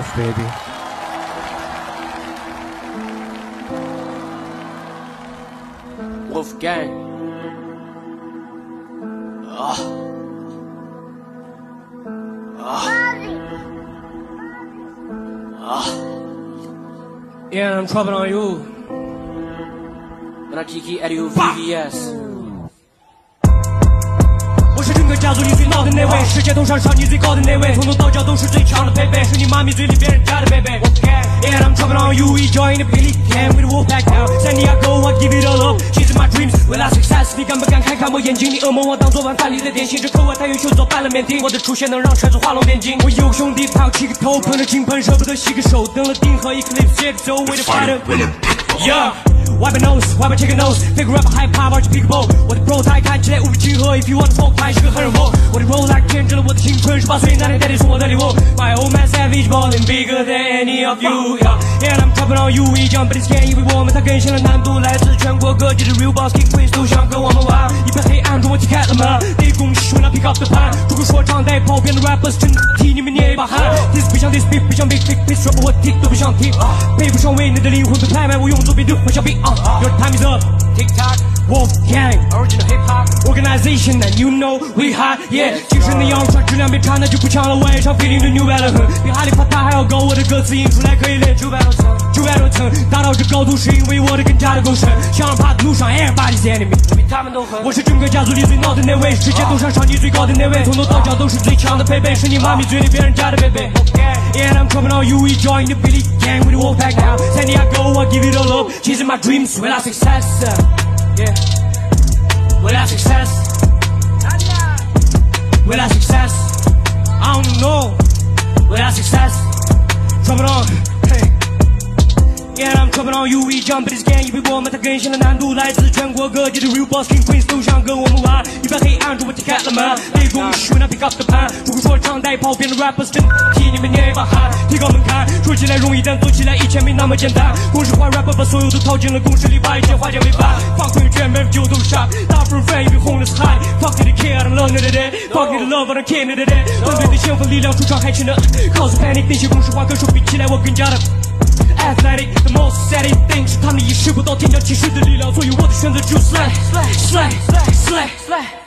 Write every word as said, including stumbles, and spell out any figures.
Wolf, baby. Wolf gang. Ah. Ah. Ah. Yeah, I'm trouble on you. 那奇奇 Edu V V S。 我是整个家族里最闹的那位，世界头上上级最高的那位，从头到脚都是最强的配备，是你妈咪嘴里别人家的贝贝。Yeah, I'm trouble on you, we join the Billy Can with the wolf back down. San Diego, I give it all up. Chasing my dreams, 为了 success， 你敢不敢看看我眼睛？你噩梦我当做晚饭里的点心，这口味太优秀，早拌了面筋。我的出现能让圈子画龙点睛。我有兄弟，他有七个头，捧着金盆舍不得洗个手，等了定和 Eclipse Jet So with the fighter. Yeah.Wipe a nose, wipe a chicken nose, figure rapper hype pop, arch pick a bow. 我的 bro 态看起来无比亲和 ，If you want smoke， 他也是个狠人魔。我的 roll like 见证了我的青春，十八岁那年daddy 送我的礼物。My old man savage ballin' bigger than any of you. Yeah, yeah, I'm dropping on you， 一张 Billy Can， 因为我们它更新了难度，来自全国各地的 real boss king queens 都想跟我们玩。一片黑暗中我踢开了门，得恭喜 when I pick up the pan。如果说唱带跑偏的 rappers 真的替你们捏一把汗。This 不像 this beat， 不像 big big beat， rapper 我听都不想听，配不上为你的灵魂被拍卖，我用作品对换小兵。Your time is up. TikTok, Wolf Gang, original hip hop organization, and you know we hot. Yeah， 精神的洋串，质量别差，那就不抢了。我也唱 feeling 的 new battle， 比哈利波特还要高。我的歌词印出来可以练九百多层，九百多层，达到这高度是因为我的更加的够深。想要爬的路上 ，everybody's enemy， 我比他们都狠。我是整个家族里最闹的那位，世界头上上级最高的那位，从头到脚都是最强的配备，是你妈咪嘴里别人家的贝贝。Yeah, I'm coming on you, we join the Billy Gang with the wolf back down. San Diego, I give it all up, chasing my dreams, with our success. Yeah, with our success. With our success. I don't know. With our success. Trouble on. Hey. Yeah, I'm trouble on you, we jump this gang， 因为我们它更新了难度，来自全国各地的 real boss king queens 都想跟我们玩。一片黑暗中我踢开了门，得恭喜 when I pick up the pan。如果说唱带跑偏的 rappers 真的替你们捏一把汗，提高门槛，说起来容易，但做起来一切没那么简单。公式化 rapper 把所有都套进了公式里，把一切化简为繁。放朋友圈没人就都傻，大部分 friend 因为红了是 high。Fuck it, care, I don't love it today. Fuck it, love, I don't care it today. 团队的先锋力量，主唱还真的 cause panic， 那些公式化歌手比起来我更加的。Athletic, the most exciting thing 是他们意识不到天降骑士的力量，所以我的选择只有 slay, slay, slay, slay, slay.